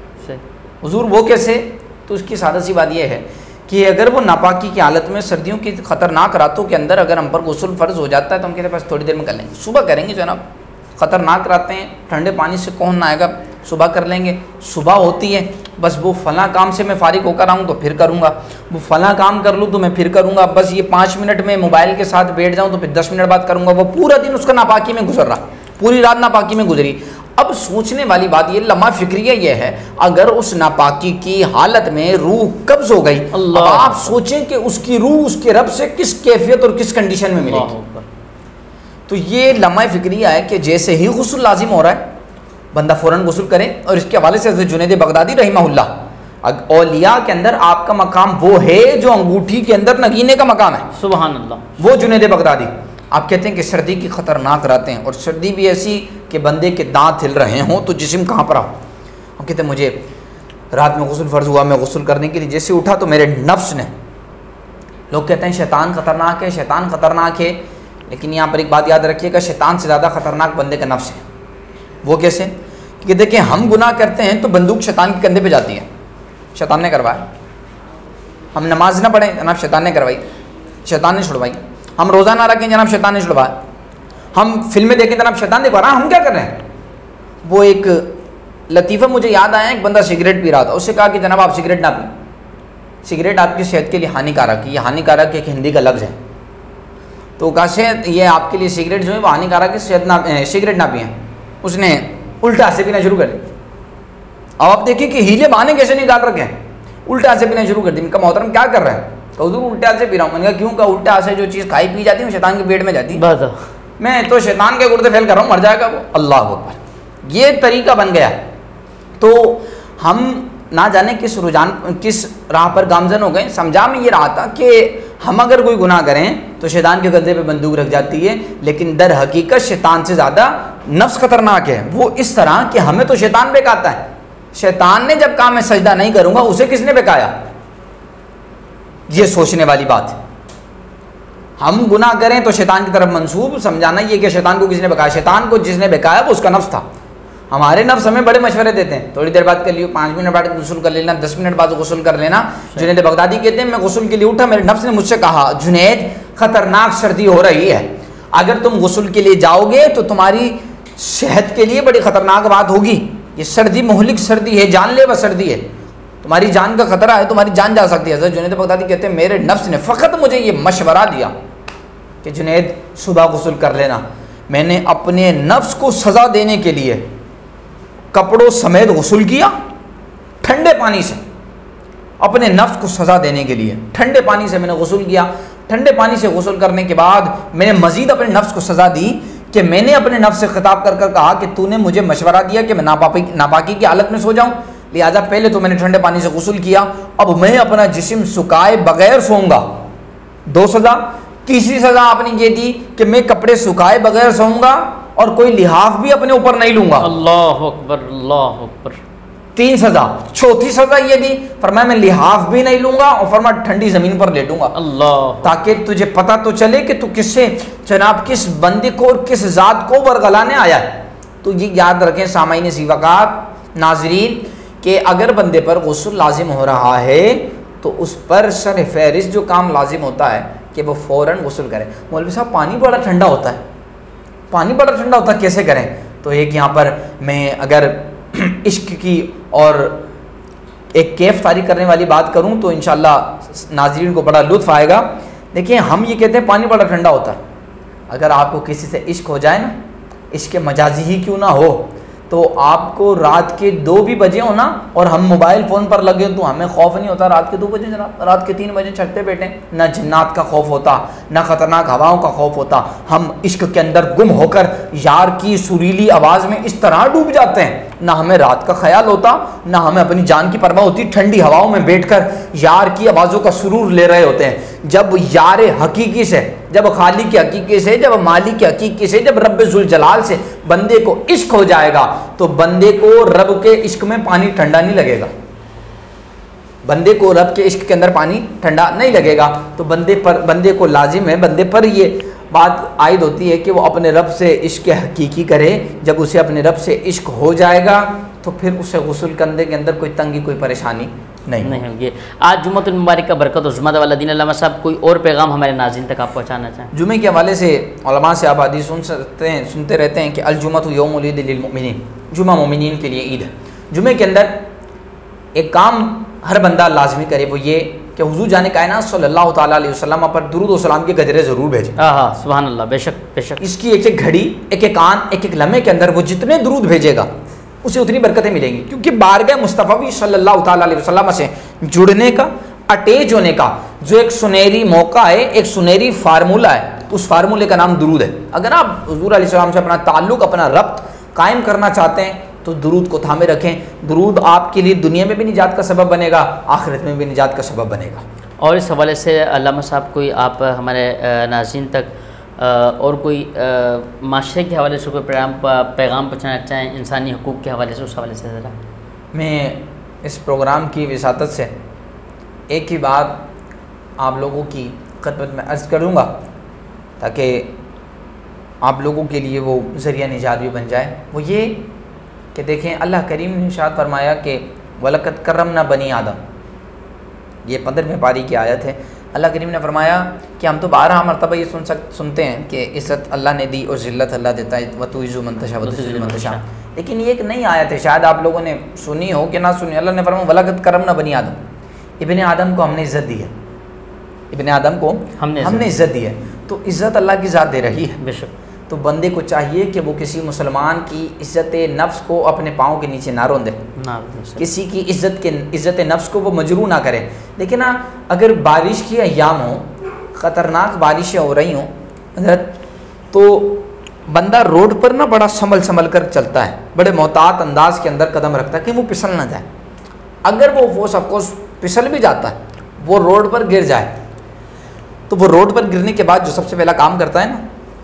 S5: हुजूर वो कैसे? तो उसकी सादा सी बात यह है कि अगर वो नापाकी की हालत में सर्दियों की ख़तरनाक रातों के अंदर अगर हम पर गुस्ल फ़र्ज़ हो जाता है तो हम कहते हैं बस थोड़ी देर में कर लेंगे, सुबह करेंगे जनाब। ख़तरनाक रातें हैं, ठंडे पानी से कौन ना आएगा, सुबह कर लेंगे। सुबह होती है बस वो फ़लाँ काम से मैं फ़ारिग होकर आऊँ तो फिर करूँगा, वो फ़लाँ काम कर लूँ तो मैं फिर करूँगा, बस ये पाँच मिनट में मोबाइल के साथ बैठ जाऊँ तो फिर दस मिनट बाद करूँगा। वो पूरा दिन उसका नापाकी में गुजर रहा, पूरी रात नापाकी में गुजरी। अब सोचने वाली बात ये लम्हा फिक्रिया ये है, अगर उस नापाकी की हालत में रूह कब्ज़ हो गई, अब आप सोचें कि उसकी रूह उसके रब से किस कैफियत और किस कंडीशन में मिलेगी। तो ये लम्हा फिक्रिया है कि जैसे ही गुस्ल लाजिम हो रहा है बंदा फ़ौरन गुस्ल करे। और इसके हवाले से हज़रत जुनैद बगदादी रहिमहुल्लाह, औलिया के अंदर आपका मकाम वो है जो अंगूठी के अंदर नगीने का मकाम है।
S1: सुभान अल्लाह।
S5: वो जुनैद बगदादी आप कहते हैं कि सर्दी की ख़तरनाक रातें, और सर्दी भी ऐसी कि बंदे के दांत हिल रहे हों तो जिस्म कहाँ पर हो। हम कहते हैं मुझे रात में गुस्ल फ़र्ज़ हुआ, मैं गुस्ल करने के लिए जैसे उठा तो मेरे नफ्स ने, लोग कहते हैं शैतान ख़तरनाक है, शैतान ख़तरनाक है, लेकिन यहाँ पर एक बात याद रखिएगा, शैतान से ज़्यादा ख़तरनाक बंदे का नफ्स है। वो कैसे? कि देखिए हम गुनाह करते हैं तो बंदूक शैतान के कंधे पे जाती है, शैतान ने करवाया। हम नमाज ना पढ़ें जनाब, शैतान ने करवाई, शैतान ने छुड़वाई। हम रोज़ा ना रखें जनाब, शैतान ने छुड़वाया। हम फिल्में देखें जनाब, शैतान देखवा रहा, हम क्या कर रहे हैं? वो एक लतीफ़ा मुझे याद आया, एक बंदा सिगरेट पी रहा था, उससे कहा कि जनाब आप सिगरेट ना पी, सिगरेट आपकी सेहत के लिए हानिकारक है, ये हानिकारक एक हिंदी का लफ्ज़ है। तो कहा से ये आपके लिए सिगरेट जो है वो हानिकारक है, शायद ना सिगरेट ना पिए। उसने उल्टा से पीना शुरू कर दी। अब आप देखिए कि हीले बहाने कैसे निकाल रखे हैं, उल्टा से पीना शुरू कर दी। इनका मोहतरम क्या कर रहे हैं? तो हुजूर उल्टा से पी रहा हूँ। मैंने कहा क्यों? का उल्टा से जो चीज़ खाई पी जाती है वो शैतान के पेट में जाती है। मैं तो शैतान के गुर्दे फैल कर रहा हूँ, मर जाएगा वो। अल्लाह अकबर, ये तरीका बन गया। तो हम ना जाने किस रुझान किस राह पर गामजन हो गए। समझा में ये रहा था कि हम अगर कोई गुनाह करें तो शैतान के गद्दे पे बंदूक रख जाती है, लेकिन दर हकीकत शैतान से ज़्यादा नफ्स खतरनाक है। वो इस तरह कि हमें तो शैतान बेकाता है। शैतान ने जब कहा मैं सजदा नहीं करूंगा, उसे किसने बेकाया? ये सोचने वाली बात है। हम गुनाह करें तो शैतान की तरफ मंसूब समझाना ये कि शैतान को किसने बेकाया? शैतान को जिसने बेकाया वो उसका नफ्स था। हमारे नफ्स हमें बड़े मशवरे देते हैं, थोड़ी देर बाद कर लियो, पाँच मिनट बाद गुस्ल कर लेना, दस मिनट बाद गुस्ल कर लेना। जुनैद बगदादी कहते हैं मैं गुस्ल के लिए उठा, मेरे नफ्स ने मुझसे कहा जुनैद खतरनाक सर्दी हो रही है, अगर तुम गुस्ल के लिए जाओगे तो तुम्हारी सेहत के लिए बड़ी खतरनाक बात होगी। ये सर्दी मोहलिक सर्दी है, जानलेवा सर्दी है, तुम्हारी जान का खतरा है, तुम्हारी जान जा सकती है। हज़रत जुनैद बगदादी कहते हैं मेरे नफ्स ने फ़कत मुझे ये मशवरा दिया कि जुनैद सुबह गुस्ल कर लेना। मैंने अपने नफ्स को सज़ा देने के लिए कपड़ों समेत गुस्ल किया ठंडे पानी से। अपने नफ्स को सज़ा देने के लिए ठंडे पानी से मैंने गुस्ल किया। ठंडे पानी से गुस्ल करने के बाद मैंने मज़ीद अपने नफ्स को सज़ा दी कि मैंने अपने नफ्स से खिताब कर कर कहा कि तूने मुझे मशवरा दिया कि मैं नापाकी नापाकी की हालत में सो जाऊं, लिहाजा पहले तो मैंने ठंडे पानी से गुस्ल किया, अब मैं अपना जिस्म सुखाए बगैर सोऊंगा। दो सज़ा। तीसरी सज़ा आपने ये दी कि मैं कपड़े सुखाए बगैर सोऊंगा और कोई लिहाफ भी अपने ऊपर नहीं लूंगा।
S1: अल्लाह अकबर, अल्लाह अकबर।
S5: तीन सज़ा। चौथी सज़ा ये दी, फरमाया मैं लिहाफ भी नहीं लूंगा और फरमाया ठंडी ज़मीन पर लेटूंगा,
S1: अल्लाह,
S5: ताकि तुझे पता तो चले कि तू किससे जनाब किस बंदे को और किस ज़ात को वरगलाने आया है। तो ये याद रखें सामाईन ज़ीवक़ात नाज़रीन कि अगर बंदे पर गुस्ल लाजिम हो रहा है तो उस पर सर फहरिस्त जो काम लाजिम होता है कि वो फ़ौरन गुस्ल करे। मौलवी साहब पानी बड़ा ठंडा होता है, पानी बड़ा ठंडा होता है, कैसे करें? तो एक यहाँ पर मैं अगर इश्क की और एक कैफ तारीख करने वाली बात करूँ तो इंशाअल्लाह नाज़रीन को बड़ा लुत्फ़ आएगा। देखिए हम ये कहते हैं पानी बड़ा ठंडा होता है, अगर आपको किसी से इश्क हो जाए ना, इश्क मजाजी ही क्यों ना हो, तो आपको रात के दो भी बजे हो ना और हम मोबाइल फ़ोन पर लगे तो हमें खौफ नहीं होता रात के दो बजे जनाब, रात के तीन बजे छत पे बैठे, ना जिन्नात का खौफ होता, ना ख़तरनाक हवाओं का खौफ होता। हम इश्क के अंदर गुम होकर यार की सुरीली आवाज़ में इस तरह डूब जाते हैं, ना हमें रात का ख्याल होता, ना हमें अपनी जान की परवाह होती, ठंडी हवाओं में बैठकर यार की आवाज़ों का सुरूर ले रहे होते हैं। जब यार हकीकी से, जब खालिक के हकीकी से, जब मालिक के हकीकी से, जब रब जुल जलाल से बंदे को इश्क हो जाएगा तो बंदे को रब के इश्क में पानी ठंडा नहीं लगेगा, बंदे को रब के इश्क के अंदर पानी ठंडा नहीं लगेगा। तो बंदे पर बंदे को लाजिम है, बंदे पर ये बात आयद होती है कि वो अपने रब से इश्क हकीकी करे। जब उसे अपने रब से इश्क हो जाएगा तो फिर उसे गुस्ल करने के अंदर कोई तंगी कोई परेशानी नहीं
S1: नहीं होगी। आज जुम्मतुल मुबारक का बरकत और जुम्मत वाला दिन, अल्लामा साहब कोई और पैगाम हमारे नाज़रीन तक आप पहुँचाना चाहें?
S5: जुमे के हवाले से उलमा से आप हदीस सुन सकते हैं, सुनते रहते हैं कि अल-जुम्मतु यौमुल ईद लिल मुमिनीन, जुमा मोमिनीन के लिए ईद है। जुमे के अंदर एक काम हर बंदा लाजमी करे, वो ये कि हुजूर जाने कायनात सल्लल्लाहु ताला अलैहि वसल्लम पर दुरूद व सलाम के गजरे ज़रूर भेजें।
S1: हाँ हाँ सुभान अल्लाह, बेशक बेशक।
S5: इसकी एक एक घड़ी, एक एक आन, एक एक लम्हे के अंदर वो जितने दुरूद भेजेगा उसे उतनी बरकतें मिलेंगी, क्योंकि बारगाह मुस्तफ़ा सल्लल्लाहु ताला अलैहि वसल्लम से जुड़ने का, अटैच होने का जो एक सुनहरी मौका है, एक सुनहरी फार्मूला है, उस फार्मूले का नाम दुरूद है। अगर आप हुजूर अलैहिस्सलाम से अपना ताल्लुक़, अपना रब्त कायम करना चाहते हैं तो दुरूद को थामे रखें। दुरूद आपके लिए दुनिया में भी निजात का सबब बनेगा, आखिरत में भी निजात का सबब बनेगा।
S1: और इस हवाले से अल्लामा साहब कोई आप हमारे नाज़रीन तक और कोई माशरे के हवाले से कोई पैगाम पैगाम पहुँचाना चाहें, इंसानी हकूक़ के हवाले से, उस हवाले से ज़रा?
S5: मैं इस प्रोग्राम की विसातत से एक ही बात आप लोगों की खिदमत में अर्ज़ करूँगा ताकि आप लोगों के लिए वो ज़रिया निजात भी बन जाए। वो ये कि देखें, अल्लाह करीम ने इरशाद फरमाया कि वलक़द करमना बनी आदम, ये पंद्रहवीं पारी की आयत है। अल्लाह करीम ने फरमाया कि हम तो बारह मरतबा ये सुन सक सुनते हैं कि इज़्ज़त अल्लाह ने दी और ज़िल्लत अल्लाह देता है, व तुइज़्ज़ु मन तशा व तुज़िल्लु मन तशा। लेकिन ये एक नई आयत है, शायद आप लोगों ने सुनी हो कि ना सुनी। अल्लाह ने फरमाया वलक़द करमना बनी आदम, इब्ने आदम को हमने इज़्ज़त दी है। इब्ने आदम को
S1: हमने
S5: हमने इज़्ज़त दी है, तो इज़्ज़त अल्लाह की ज़ात दे रही है।
S1: बेशक।
S5: तो बंदे को चाहिए कि वो किसी मुसलमान की इज़्ज़त नफ्स को अपने पाँव के नीचे ना रोंदे,
S1: ना
S5: किसी की इज़्ज़त के इज़्ज़त नफ्स को वो मजरू ना करे। देखिए ना, अगर बारिश की अयाम हो, ख़तरनाक बारिशें हो रही हों, तो बंदा रोड पर ना बड़ा संभल संभल कर चलता है, बड़े मोहतात अंदाज के अंदर कदम रखता है कि वो फिसल ना जाए। अगर वो वो सपोज फिसल भी जाता है, वो रोड पर गिर जाए, तो वो रोड पर गिरने के बाद जो सबसे पहला काम करता है ना,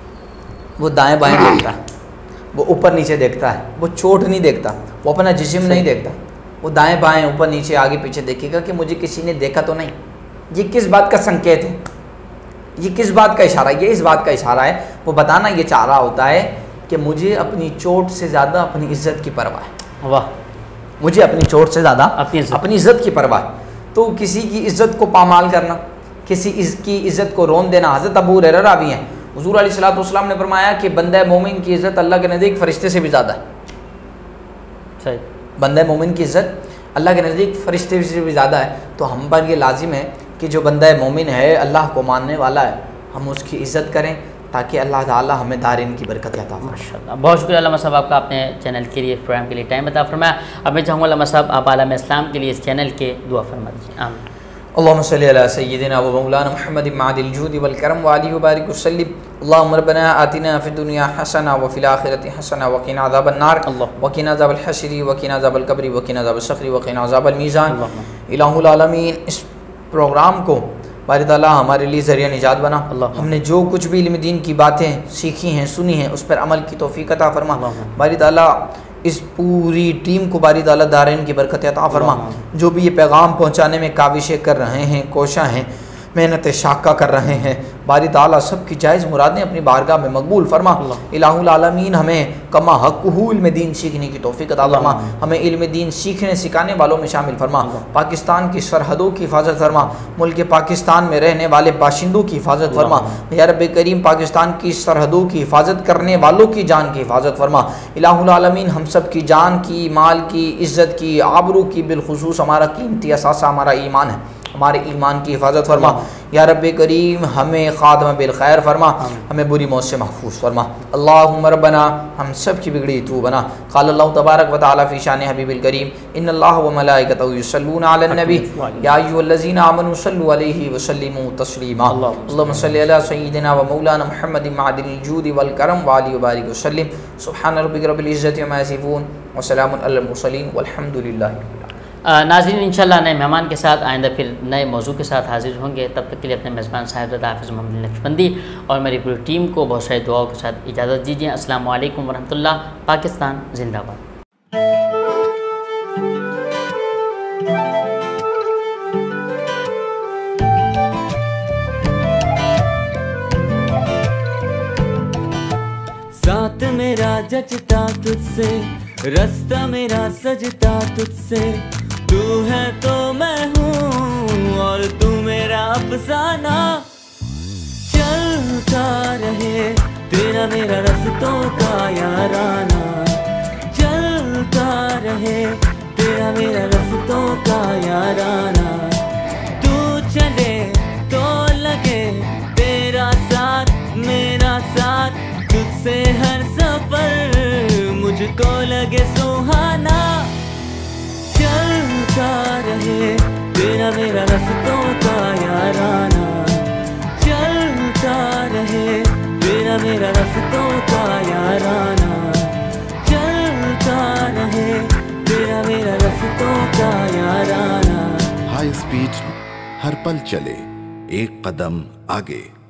S5: वो दाएं बाएं देखता है, वो ऊपर नीचे देखता है, वो चोट नहीं देखता, वो अपना जिस्म नहीं देखता, वो दाएं बाएं ऊपर नीचे आगे पीछे देखेगा कि मुझे किसी ने देखा तो नहीं। ये किस बात का संकेत है, ये किस बात का इशारा है? ये इस बात का इशारा है, वो बताना ये चाह रहा होता है कि मुझे अपनी चोट से ज़्यादा अपनी इज़्ज़त की परवाह है।
S1: वाह,
S5: मुझे अपनी चोट से ज़्यादा
S1: अपनी
S5: अपनी इज़्ज़त की परवाह है। तो किसी की इज़्ज़त को पामाल करना, किसी इस की इज़्ज़त को रोन देना, हज़रत अबू हुरैरा रावी हैं, हुज़ूर अलैहिस्सलातु वस्सलाम ने फरमाया कि बंदा मोमिन की इज़्ज़त अल्लाह के नज़दीक फ़रिश्ते से भी ज़्यादा है।
S1: सही।
S5: बंदा मोमिन की इज़्ज़त अल्लाह के नज़दीक फ़रिश्ते से भी ज़्यादा है। तो हम पर ये लाजिम है कि जो बंदा मोमिन है, अल्लाह को मानने वाला है, हम उसकी इज़्ज़त करें ताकि अल्लाह ताला हमें दारिन की बरकत अता फरमाए।
S1: माशाअल्लाह, बहुत शुक्रिया अल्लामा साहब आपका, आपने चैनल के लिए, प्रोग्राम के लिए टाइम अता फरमाया। अब मैं चाहूँगा अल्लामा साहब आप आलम इस्लाम के लिए इस चैनल के दुआ फरमा दीजिए। आमीन।
S5: अल्लाहुम्मा सल्लि अला सय्यिदिना व मौलाना मुहम्मदिन मादिल जुदी वल करम व आलिहि व बारिक वसल्लिम। अल्लाहुम्मा रब्बना आतिना फिद दुनिया हसना व फिल आखिरति हसना व क़िना अज़ाबन नार व क़िना अज़ाबल हश्रि व क़िना अज़ाबल क़ब्रि व क़िना अज़ाबस सख़्रि व क़िना अज़ाबल मीज़ान। इलाहुल आलमीन, इस प्रोग्राम को बारी ताला हमारे लिए ज़रिया निजात बना। हमने जो कुछ भी इल्म दीन की बातें सीखी हैं, सुनी हैं, उस पर अमल की तौफ़ीक़ अता फरमा। बारी ताला इस पूरी टीम को बारी ताला दारैन की बरकत अता फरमा। जो भी ये पैगाम पहुँचाने में काविशें कर रहे हैं, कोशिशें हैं, मेहनत शाका कर रहे हैं, बारी ताला सब की जायज़ मुरादें अपनी बारगाह में मकबूल फरमा। इलाहुल आलमीन हमें कमा हक़्क़ुहु इल्म दीन सीखने की तौफ़ीक़ अता फरमा, हमें इल्म दीन सीखने सिखाने वालों में शामिल फरमा। पाकिस्तान की सरहदों की हिफाजत फरमा, मुल्क पाकिस्तान में रहने वाले बाशिंदों की हिफाजत फरमा। या रब्बे करीम, पाकिस्तान की सरहदों की हिफाजत करने वालों की जान की हिफाजत फरमा। इलाहुल आलमीन हम सब की जान की, माल की, इज़्ज़त की, आबरू की, बिलखुसूस हमारा कीमती असासा हमारा ईमान है, हमारे ईमान की हिफाजत फरमा। या रब्बे करीम हमें ख़ात्मा बिल खैर फरमा, हमें बुरी मौत से महफूज फरमा। अल्लाहुम्मा रब्बना, हम सब की बिगड़ी तू बना। क़ाल अल्लाहु तबारक व तआला फ़ी शान हबीबिल करीम, इन्नल्लाह व मलाइकतहु युसल्लूना अलन नबी या अय्युहल्लज़ीना आमनू सल्लु अलैहि व सल्लिमू तस्लीमा। अल्लाहुम्मा सल्लि अला सय्यिदिना व मौलाना मुहम्मदिन मादिल जूदि वल करम व आलिहि व बारिक व सल्लिम। सुब्हान रब्बिका रब्बिल इज़्ज़ति अम्मा यसिफून व सलामुन अलल मुरसलीन वल्हम्दुलिल्लाहि।
S1: नाज़रीन, इंशाल्लाह नए मेहमान के साथ आइंदा फिर नए मौजू के साथ हाजिर होंगे। तब तक के लिए अपने मेज़बान साहिब हाफ़िज़ मोहम्मद नक्शबंदी और मेरी पूरी टीम को बहुत सारी दुआओं के साथ इजाज़त दीजिए। अस्सलामु अलैकुम वरहमतुल्लाह। पाकिस्तान जिंदाबाद।
S3: साथ मेरा जचता तुझसे, रास्ता मेरा सजता तुझसे, तू है तो मैं हूँ और तू मेरा अफसाना। चलता रहे तेरा मेरा रास्तों का याराना, चलता रहे तेरा मेरा रास्तों का याराना। तू चले तो लगे तेरा साथ मेरा साथ, तुझसे हर सफर मुझको लगे सुहाना। चलता रहे तेरा मेरा रास्तों का याराना, चलता रहे तेरा मेरा रास्तों का याराना, चलता रहे तेरा मेरा रास्तों का याराना।
S4: हाई स्पीड हर पल चले एक कदम आगे।